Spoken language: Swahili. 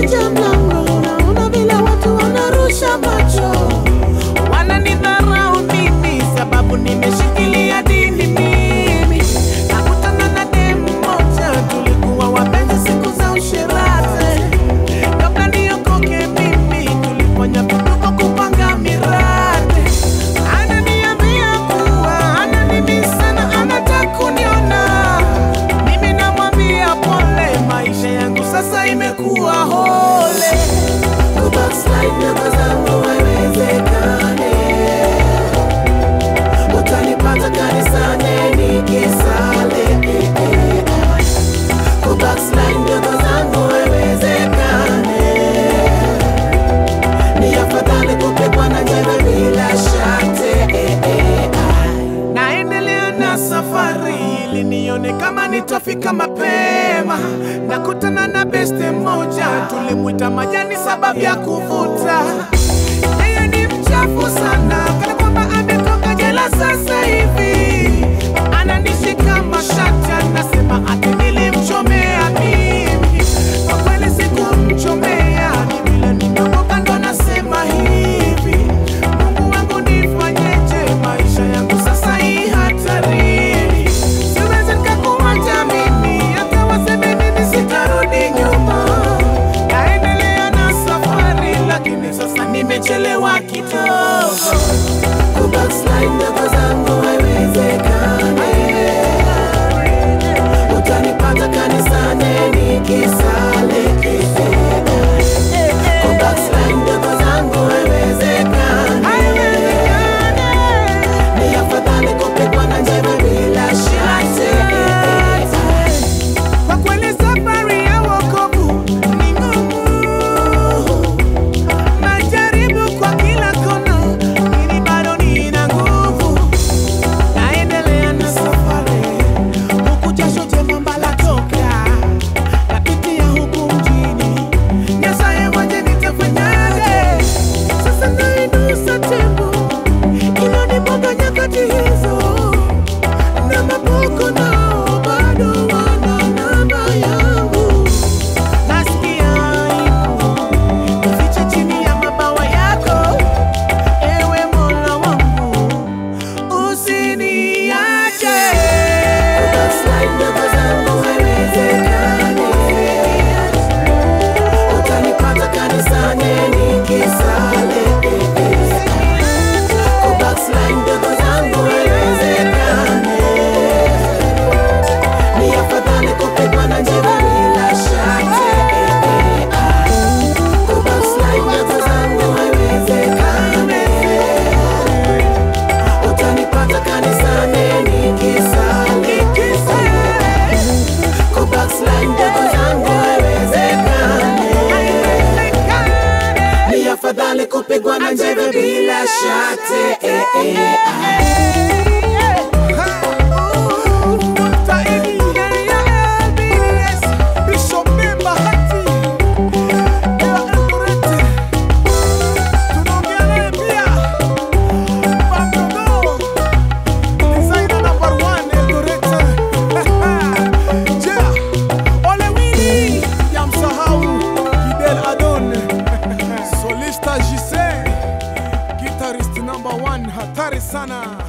nje mlango, naona vile watu wanarusha macho. Wananidharau mimi sababu nimeshikilia dini mimi. Nakutana na demu moja, tulikuwa wapenzi siku za usherati. Kabla niokoke mimi, tulifanya vituko kupanga miradi. Ananiambia kuwa ananimisi sana, anataka kuniona. Mimi namwambia pole, maisha yangu sasa imekuwa hole. Kubackslide ndoto zangu haiwezekani. Utanipata kanisani nikisali. Kubackslide ndoto zangu haiwezekani. Ni afadhali kupigwa na jembe bila shati. Naendelea na safari ili nione kama nitafika mapema. Nakutana na beste moja, tulimwita majani sababu ya kuvuta. Yeye ni mchafu sana, kana kwamba ametoka jela sasa hivi. Ananishika mashati, anasema ati nilimchomea mimi. Kwa kweli sikumchomea, ni vile nimeokoka ndo nasema hivi. Mungu wangu nifanyeje, maisha yangu sasa hii hatarini. Siwezi nikakuacha mimi, hata waseme nini sitarudi nyuma. Naendelea na safari lakini sasa nimechelewa kidogo. Kubackslide ndoto zangu haiwezekani. Utanipata kanisani nikisali. Kubackslide ndoto zangu haiwezekani. Ni afadhali kupigwa na jembe bila shati. Kwa kweli safari ya wokovu ni ngumu. Najaribu kwa kila kona, lakini bado nina nguvu. Naendelea na safari, huku jasho jembamba latoka. Napitia huku mjini, Nyasaye waje nitafanyaje? Sasa nainusa tembo, inanimwaga nyakati hizo. Na mapoko nao bado wana namba yangu. Nasikia aibu, nifiche chini ya mabawa yako. Ewe Mola wangu, usiniache. Kubackslide ndoto zangu haiwezekani. Utanipata kanisani nikisali. Kubackslide ndoto zangu haiwezekani. Ni afadhali kupigwa na jembe bila shati. Kubackslide ndoto zangu haiwezekani. Utanipata kanisani nikisali. Kubackslide ndoto zangu haiwezekani. Ni afadhali kupigwa na jembe bila shati. Solista JC, guitarist number 1, hatari sana.